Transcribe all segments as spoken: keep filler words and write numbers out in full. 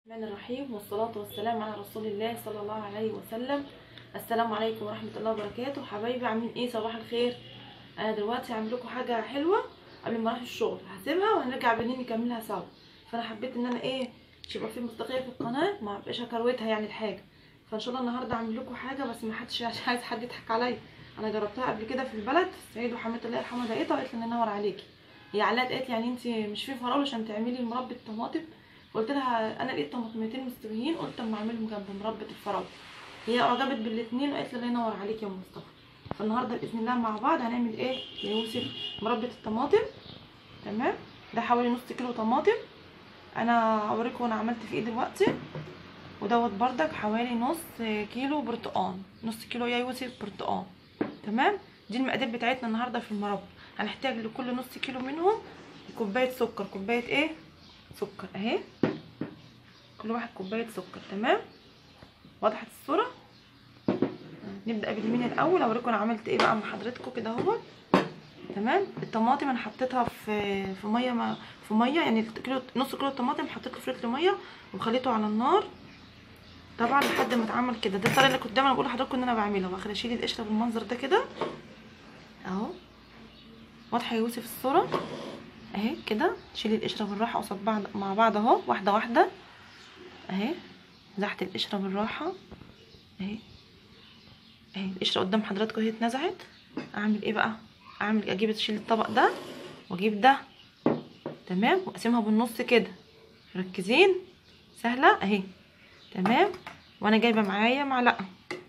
الرحمن الرحيم والصلاة والسلام على رسول الله صلى الله عليه وسلم. السلام عليكم ورحمة الله وبركاته. حبايبي عاملين ايه؟ صباح الخير. انا دلوقتي هعمل لكم حاجة حلوة قبل ما اروح الشغل، هسيبها وهنرجع بالليل نكملها سوا. فانا حبيت ان انا ايه يبقى في مصداقية في القناة، ما ابقاش هكروتها يعني الحاجة. فان شاء الله النهارده هعمل لكم حاجة، بس ما حدش عايز حد يضحك عليا. انا جربتها قبل كده في البلد في الصعيد، وحماتي الله يرحمها دقيتها وقالت لي ينور عليكي. هي علقت قالت لي يعني انت مش في فراوله عشان تعملي مربى طماطم؟ قلت لها انا لقيت طماطميتين مستويين، قلت اما اعملهم جنب مربى الفراوله. هي اعجبت بالاثنين وقالت لي الله ينور عليك يا مصطفى. فالنهارده باذن الله مع بعض هنعمل ايه يا يوسف؟ مربى الطماطم. تمام، ده حوالي نص كيلو طماطم. انا هوريكم انا عملت في ايه دلوقتي. ودوت بردك حوالي نص كيلو برتقان، نص كيلو يا يوسف برتقان. تمام، دي المقادير بتاعتنا النهارده في المربى. هنحتاج لكل نص كيلو منهم كوبايه سكر، كوبايه ايه سكر اهي، كل واحد كوبايه سكر. تمام، وضحت الصوره. نبدا باليمين الاول، اوريكم انا عملت ايه بقى مع حضراتكم كده اهو. تمام، الطماطم انا حطيتها في في ميه ما في ميه يعني كيلو نص كيلو طماطم حطيته في لتر ميه وخليته على النار طبعا لحد ما اتعمل كده. ده الطريقه اللي كنت دايما بقول لحضراتكم ان انا بعملها. واخد اشيل القشره بالمنظر ده كده اهو. واضحه يا يوسف الصوره اهي كده. شيل القشره بالراحه قصاد بعض مع بعض اهو، واحده واحده اهي. نزعت القشره بالراحه اهي اهي. القشره قدام حضراتكم اهي اتنزعت. اعمل ايه بقى؟ اعمل اجيب اشيل الطبق ده واجيب ده. تمام، واقسمها بالنص كده. مركزين؟ سهله اهي. تمام، وانا جايبه معايا معلقه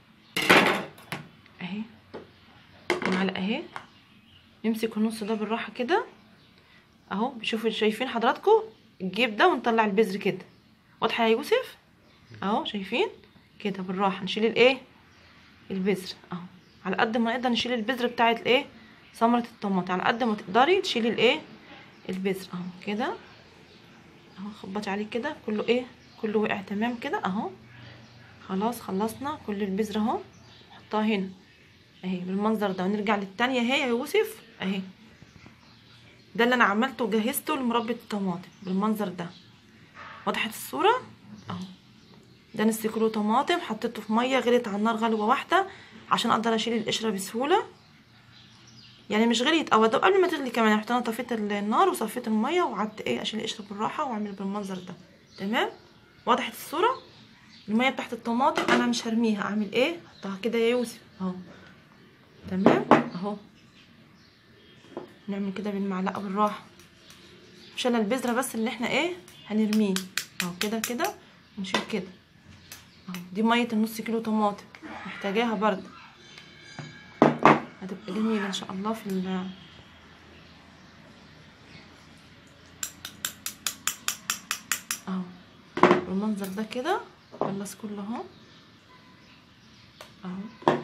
اهي، معلقه اهي. نمسك النص ده بالراحه كده اهو. شوفوا شايفين حضراتكم الجيب ده، ونطلع البذر كده. واضحه يا يوسف اهو؟ شايفين كده بالراحه. نشيل الايه البذر اهو، على قد ما نقدر نشيل البذر بتاعت الايه ثمره الطماطم. على قد ما تقدري تشيلي الايه البذر اهو كده اهو. خبطي عليه كده كله ايه كله وقع. تمام كده اهو. خلاص خلصنا كل البذر اهو. نحطها هنا اهي بالمنظر ده، ونرجع للتانية اهي يا يوسف اهي. ده اللي انا عملته وجهزته لمربى الطماطم بالمنظر ده. وضحت الصوره اهو. ده نص كيلو طماطم حطيته في ميه غليت على النار غلوه واحده عشان اقدر اشيل القشره بسهوله. يعني مش غليت او قبل ما تغلي كمان، رحت انا طفيت النار وصفيت الميه وقعدت ايه اشيل القشره بالراحه واعمل بالمنظر ده. تمام، وضحت الصوره. الميه بتاعت الطماطم انا مش هرميها، اعمل ايه احطها كده يا يوسف اهو. تمام اهو. نعمل كده بالمعلقه بالراحه، مش انا البذره بس اللي احنا ايه هنرميه اهو كده كده. ونشيل كده اهو. دي ميه النص كيلو طماطم محتاجاها برده، هتبقى جميله ان شاء الله في ال اهو بالمنظر ده كده. خلص كله اهو اهو.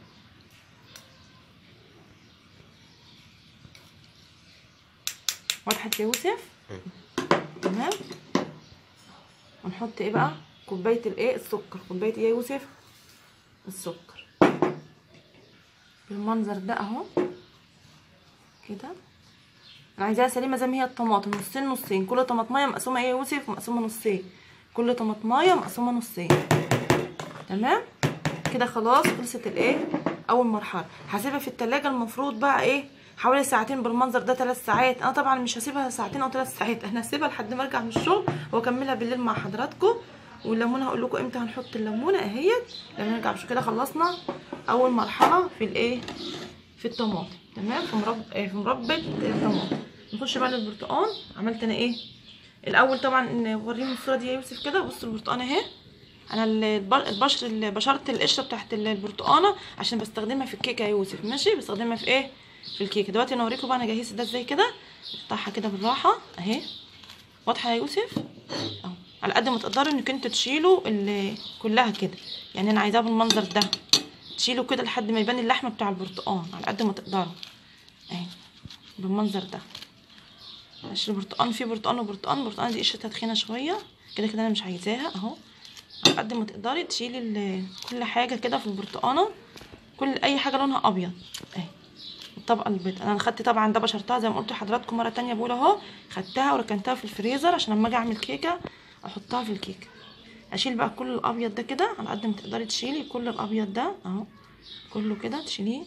وضحت يا يوسف؟ تمام. ونحط ايه بقى كوبايه الايه السكر. كوبايه ايه يا يوسف؟ السكر بالمنظر ده اهو كده. انا عايزاها سليمه زي ما هي الطماطم، نصين نصين. كل طماطمايه مقسومه ايه يا يوسف؟ مقسومه نصين. كل طماطمايه مقسومه نصين. تمام كده. خلاص خلصت الايه اول مرحله. هسيبها في التلاجة المفروض بقى ايه حوالي ساعتين بالمنظر ده، ثلاث ساعات. انا طبعا مش هسيبها ساعتين او ثلاث ساعات، انا هسيبها لحد ما ارجع من الشغل واكملها بالليل مع حضراتكم. والليمونه هقول لكم امتى هنحط الليمونه اهيت لما نرجع. مش كده خلصنا اول مرحله في الايه في الطماطم. تمام، في مربى في مربى الطماطم. نخش بقى للبرتقال. عملت انا ايه الاول طبعا؟ وريهم الصوره دي يا يوسف كده. بصوا البرتقانه اهي. انا البشر بشرت القشره بتاعت البرتقانه عشان بستخدمها في الكيكه يا يوسف. ماشي، بستخدمها في ايه في الكيكه. دلوقتي انا اوريكم بقى انا جهزت ده ازاي كده. نقطعها كده بالراحه اهي. واضحه يا يوسف اهو. على قد ما تقدروا انكم انتوا تشيلوا كلها كده. يعني انا عايزاها بالمنظر ده، تشيلوا كده لحد ما يبان اللحمه بتاع البرتقان على قد ما تقدروا اهي بالمنظر ده. عشان البرتقان فيه برتقان وبرتقان. البرتقان دي قشرتها تخينه شويه كده كده انا مش عايزاها اهو. على قد ما تقدري تشيلي كل حاجه كده في البرتقانه، كل اي حاجه لونها ابيض اهي. الطبقه البيضاء انا خدت طبعا ده بشرتها زي ما قلت لحضراتكم مره تانية بقول اهو. خدتها وركنتها في الفريزر عشان لما اجي اعمل كيكه احطها في الكيكه اشيل بقى كل الابيض ده كده على قد ما تقدري تشيلي كل الابيض ده اهو، كله كده تشيليه،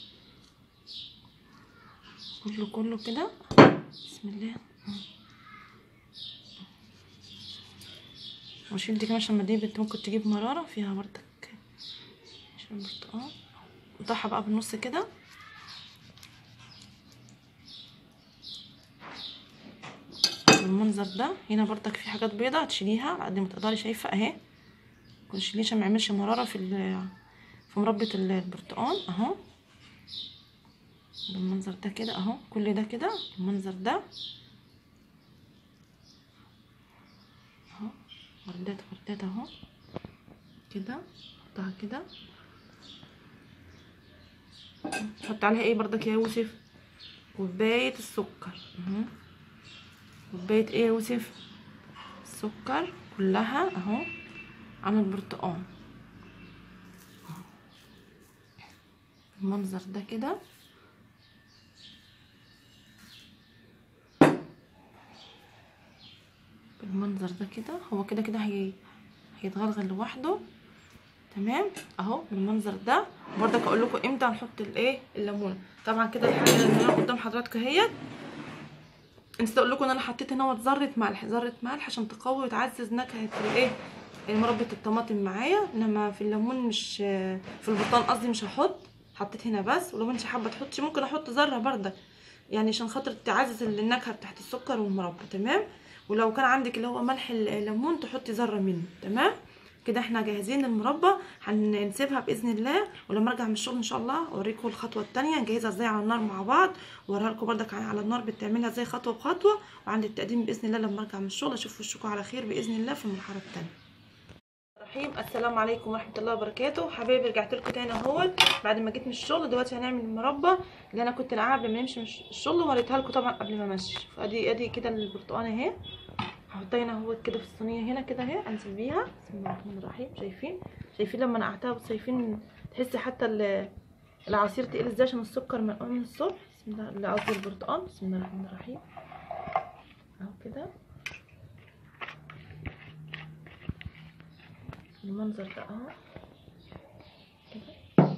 كله كله كده. بسم الله. واشيل دي كمان عشان دي بنت ممكن تجيب مراره فيها بردك عشان البرتقال. قطعها بقى بالنص كده، بالمنظر ده. هنا بردك في حاجات بيضة هتشيليها على قد ما تقدري، شايفه اهي، كل شيليه عشان ما يعملش مراره في في مربى البرتقال اهو، بالمنظر ده كده اهو، كل ده كده بالمنظر ده اهو، وردات وردات اهو كده. حطها كده، تحط عليها ايه بردك يا يوسف؟ كوبايه السكر اهو، كوبايه ايه يا يوسف؟ السكر كلها اهو على البرتقال المنظر ده كده. بالمنظر ده كده، هو كده كده هي هيتغلغل لوحده تمام اهو بالمنظر ده. برضك اقول لكم امتى هنحط الايه الليمونه. طبعا كده الحاجه اللي انا قدام حضراتكم اهي، نسيت اقول لكم ان انا حطيت هنا ذره ملح، ذره ملح عشان تقوي وتعزز نكهه الايه مربى الطماطم معايا. انما في الليمون مش في البرتقال قصدي مش هحط، حطيت هنا بس. ولو انت حابه تحطي ممكن احط ذره بردك يعني عشان خاطر تعزز النكهه بتاعت السكر والمربى تمام. ولو كان عندك اللي هو ملح الليمون تحطي ذره منه تمام. كده احنا جاهزين المربى، هنسيبها باذن الله. ولما ارجع من الشغل ان شاء الله اوريكم الخطوه الثانيه نجهزها ازاي على النار مع بعض، واوريها لكم بردك على النار بتعملها ازاي خطوه بخطوه. وعند التقديم باذن الله لما ارجع من الشغل اشوف وشكم على خير باذن الله في المرحله الثانيه. الرحيم السلام عليكم ورحمه الله وبركاته. حبايبي رجعت لكم تاني اهوت بعد ما جيت من الشغل. دلوقتي هنعمل المربى اللي انا كنت نقعها قبل ما نمشي من الشغل ووريتها لكم طبعا قبل ما امشي. فادي ادي كده البرتقال اهي، هحطها هنا اهوت كده في الصينيه هنا كده اهي، انزل بيها. بسم الله الرحمن الرحيم. شايفين شايفين لما نقعتها شايفين تحسي حتى العصير تقيل ازاي عشان السكر منقوع من الصبح. بسم الله اللي قصدي البرتقال. بسم الله الرحمن الرحيم اهو كده المنظر ده اهو كده.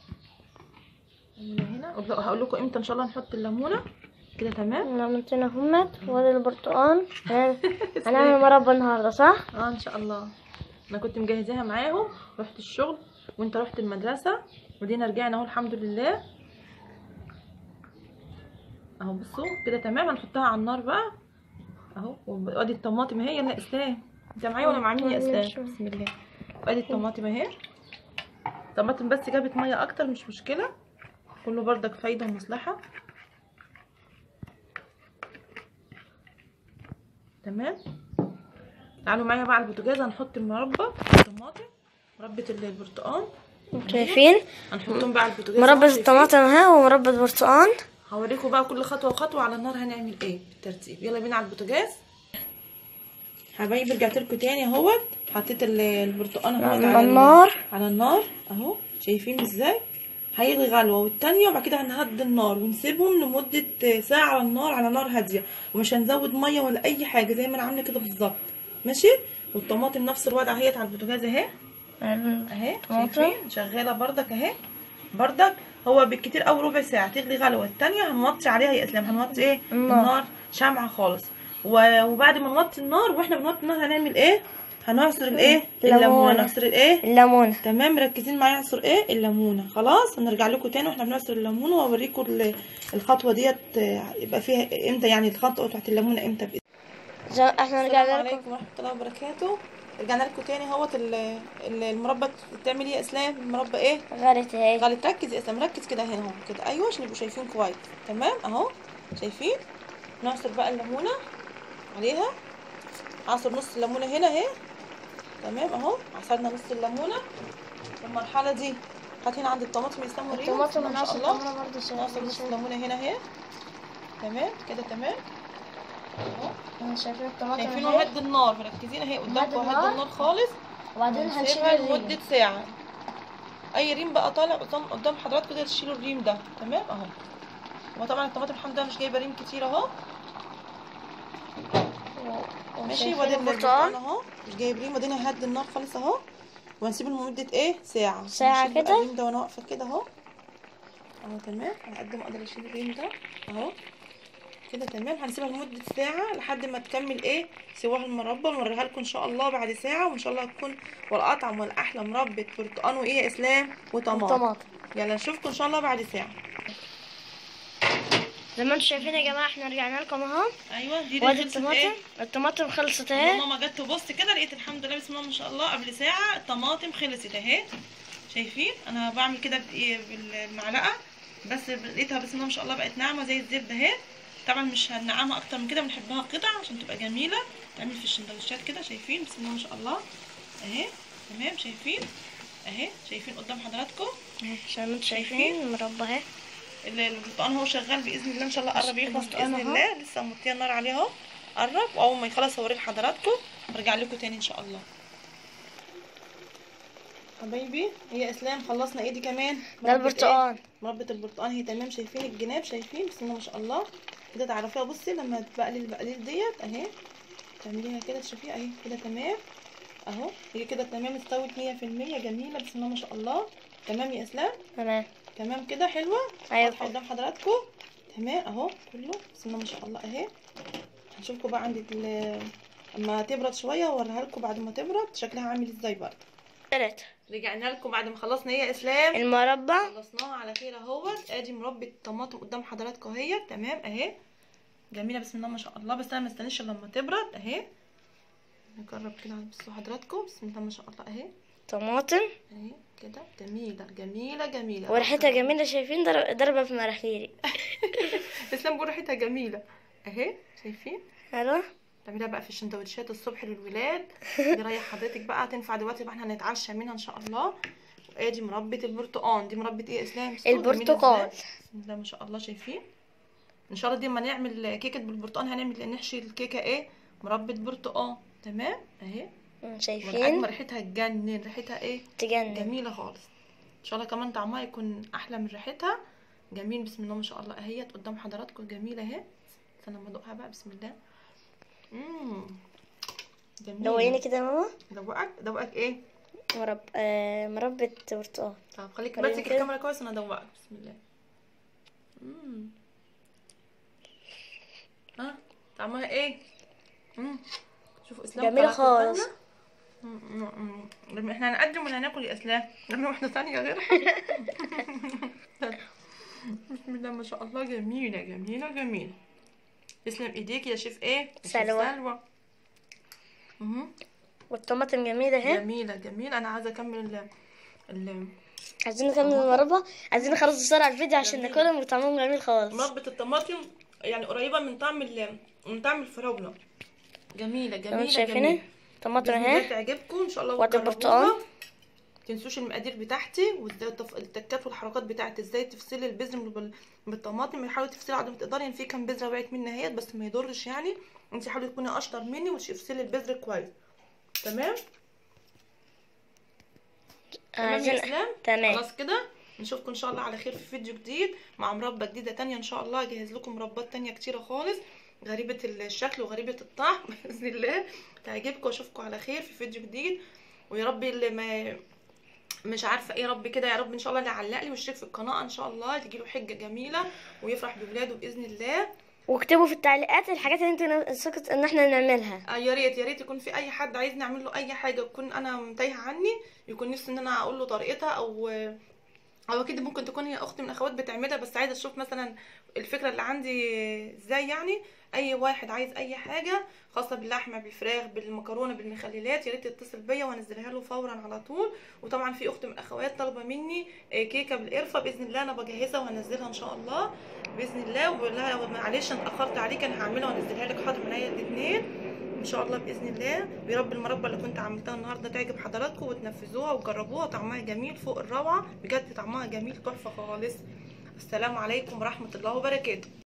من هنا هقول لكم امتى ان شاء الله نحط الليمونه كده تمام. ليمونتين اهمت وادي البرتقال. هنعمل مربى النهارده صح؟ اه ان شاء الله. انا كنت مجهزاها معاهم، رحت الشغل وانت رحت المدرسه ودينا رجعنا اهو الحمد لله اهو. بصوا كده تمام. هنحطها على النار بقى اهو. وادي الطماطم اهي. يلا يا اسلام انت معايا ولا مع مين يا اسلام؟ بسم الله. وادي الطماطم اهي. الطماطم بس جابت ميه اكتر مش مشكله، كله بردك فايده ومصلحه تمام. تعالوا معايا بقى على البوتاجاز هنحط المربى الطماطم مربى البرتقال. شايفين هنحطهم بقى على البوتاجاز مربى الطماطم اهي ومربى البرتقال. هوريكم بقى كل خطوه وخطوه على النار هنعمل ايه بالترتيب. يلا بينا على البوتاجاز حبايبي. رجعت لكم تاني اهوت. حطيت البرتقال اهوت على النار على النار اهو. شايفين ازاي هيغلي غلوه والتانيه، وبعد كده هنهدي النار ونسيبهم لمده ساعه على النار على نار هاديه، ومش هنزود ميه ولا اي حاجه زي ما انا عامله كده بالظبط ماشي. والطماطم نفس الوضع اهيت على البوتاجاز اهي اهي. شايفين شغاله بردك اهي بردك. هو بالكتير قوي ربع ساعه تغلي غلوه التانيه هنوطي عليها يا اسلام. هنوطي ايه النار, النار شامعه خالص. وبعد ما نوطي النار واحنا بنوطي النار هنعمل ايه؟ هنعصر الايه الليمونه. نعصر الايه الليمونه تمام. مركزين معايا عصر ايه الليمونه. خلاص هنرجع لكم تاني واحنا بنعصر الليمونه واوريكم الخطوه ديت يبقى فيها امتى، يعني الخطوه بتاعت الليمونه امتى باذن الله. احنا رجعنا لكم. السلام عليكم ورحمه الله وبركاته. رجعنا لكم تاني اهوت. المربى بتعمل ايه يا اسلام؟ المربى ايه؟ غلت اهي. غلت. ركز يا اسلام ركز كده هنا اهو كده ايوه عشان يبقوا شايفين كويس تمام اهو. شايفين نعصر بقى الليمونه عليها. عصر نص الليمونه هنا اهي تمام اهو. عصرنا نص الليمونه. في المرحله دي هات هنا عند الطماطم يا اسلام وريهم. الطماطم ما شاء الله نعصر نص برضه الليمونه هنا اهي تمام كده تمام اهو. احنا شايفين الطماطم شايفين وهد النار مركزين اهي قدامكم. وهد النار خالص وبعدين هنسيبها لمده ساعه. اي ريم بقى طالع قدام قدام حضراتكم كده تشيلوا الريم ده تمام اهو. وطبعا الطماطم الحمد لله مش جايبه ريم كتير اهو ماشي. وادي البرتقال اهو مش جايبين، واديني ههدي النار خالص اهو، وهنسيبه لمده ايه ساعه. ساعه كده الريم ده وانا واقفه كده اهو اهو تمام. على قد ما اقدر اشيل الريم ده اهو كده تمام. هنسيبها لمده ساعه لحد ما تكمل ايه سواها المربى، ونوريها لكم ان شاء الله بعد ساعه، وان شاء الله هتكون والاطعم والاحلى مربى برتقال وايه يا اسلام وطماطم. يلا نشوفكم ان شاء الله بعد ساعه. زي ما انتم شايفين يا جماعه احنا رجعنا لكم اهو. ايوه دي وادي خلصت الطماطم ايه. الطماطم خلصت اهي. ماما جت تبص كده لقيت الحمد لله بسم الله ما شاء الله قبل ساعه الطماطم خلصت اهي. شايفين انا بعمل كده بايه بالمعلقه بس لقيتها بسم الله ما شاء الله بقت ناعمه زي الزبده اهي. طبعا مش هننعمها اكتر من كده، بنحبها قطع عشان تبقى جميله تعمل في السندوتشات كده. شايفين بسم الله ما شاء الله اهي تمام. شايفين اهي شايفين قدام حضراتكم زي ما انتم شايفين المربى اهي. البرتقال هو شغال باذن الله ان شاء الله قرب يخلص باذن الله. لسه موطيه النار عليه اهو قرب، واول ما يخلص هوريه لحضراتكم وارجع لكم تاني ان شاء الله. حبايبي هي اسلام خلصنا ايه دي كمان؟ ده البرتقال إيه؟ مربى البرتقال هي تمام. شايفين الجناب شايفين بسم الله ما شاء الله كده تعرفيها. بصي لما تبقلي البقليل ديت اهي تعمليها كده تشوفيها اهي كده تمام اهو. هي كده تمام استوت مية في المية جميله بسم الله ما شاء الله. تمام يا اسلام تمام تمام كده حلوه. ايوه قدام حضراتكم تمام اهو كله بسم الله ما شاء الله اهي. هنشوفكم بقى عند اما تبرد شويه واوريها لكم بعد ما تبرد شكلها عامل ازاي بقى. ثلاثة رجعنا لكم بعد ما خلصنا ايه يا اسلام المربى. خلصناها على خير اهوت. ادي مربى الطماطم قدام حضراتكم اهي تمام اهي جميله بسم الله ما شاء الله. بس انا ما استنيش لما تبرد اهي. نجرب كده بصوا حضراتكم بسم الله ما شاء الله اهي طماطم اهي كده جميله جميله جميله وريحتها جميله. شايفين ضربه في مناخيري. اسلام بيقول ريحتها جميله اهي. شايفين حلوه تعمليها بقى في السندوتشات الصبح للولاد. دي رايح حضرتك بقى تنفع دلوقتي بقى احنا هنتعشى منها ان شاء الله. وادي مربى البرتقال. دي مربى ايه يا اسلام؟ البرتقال بسم الله ما شاء الله. شايفين ان شاء الله دي اما نعمل كيكه بالبرتقال هنعمل نحشي الكيكه ايه مربى برتقال تمام اهي. شايفين ريحتها تجنن. ريحتها ايه تجنن جميله خالص. ان شاء الله كمان طعمها يكون احلى من ريحتها. جميل بسم الله ما شاء الله اهيت قدام حضراتكم جميله اهي. استنى اما ادوقها بقى بسم الله. امم جميله. دوقيني كده يا ماما. دوقك دوقك ايه مرب آه مربى برتقال. طب خليك ماسك الكاميرا كويس وانا ادوقك بسم الله. امم ها طعمها ايه؟ امم شوفوا اسلام جميله خالص. لما احنا هنقدم ولا هناكل يا اسلام؟ نعمل واحده ثانيه غيرها. بسم الله ما شاء الله جميله جميله جميله. تسلم ايديك يا شيف ايه سلوى. سلوى. اها والطماطم جميله اهي جميله جميله. انا عايزه اكمل ال ال عايزين نكمل المربى. عايزين نخلص بسرعه الفيديو عشان ناكلهم وطعمهم جميل خالص. مربى الطماطم يعني قريبه من طعم من طعم الفراوله. جميله جميله شايفين الطماطم اهي تعجبكم ان شاء الله. وادي البرتقال. تنسوش المقادير بتاعتي والتكات والحركات بتاعت ازاي تفصلي البذر بالطماطم. حاولي تفصلي على قد ما تقدري. ان في كام بذره وقعت مني اهيت بس ما يضرش يعني. انت حاولي تكوني اشطر مني وتفصلي البذر كويس تمام. تمام يا اسلام تمام. خلاص كده نشوفكم ان شاء الله على خير في فيديو جديد مع مربى جديده تانية ان شاء الله. اجهز لكم مربات تانية كتيره خالص غريبه الشكل وغريبه الطعم باذن الله تعجبكم. واشوفكم على خير في فيديو جديد. ويا رب اللي ما مش عارفه ايه رب كده يا رب ان شاء الله اللي علق لي ويشترك في القناه ان شاء الله تجيله حجه جميله ويفرح باولاده باذن الله. واكتبوا في التعليقات الحاجات اللي انتوا نفسكم ان احنا نعملها. آه يا ريت يا ريت يكون في اي حد عايز نعمل له اي حاجه يكون انا تايهه عني يكون نفسي ان انا اقول له طريقتها او او اكيد ممكن تكون هي اختي من اخوات بتعملها بس عايزه اشوف مثلا الفكره اللي عندي ازاي يعني. اي واحد عايز اي حاجه خاصه باللحمه بالفراخ بالمكرونه بالمخللات يا ريت يتصل بيا وانزلها له فورا على طول. وطبعا في اخت من الاخوات طالبه مني كيكه بالقرفه باذن الله انا بجهزها وهنزلها ان شاء الله باذن الله. وبقول لها معلش انا اتاخرت عليك انا هعملها وانزلها لك حاضر من عينيا الاثنين ان شاء الله باذن الله. ويا رب المربى اللي كنت عملتها النهارده تعجب حضراتكم وتنفذوها وتجربوها. طعمها جميل فوق الروعه بجد. طعمها جميل تحفه خالص. السلام عليكم ورحمه الله وبركاته.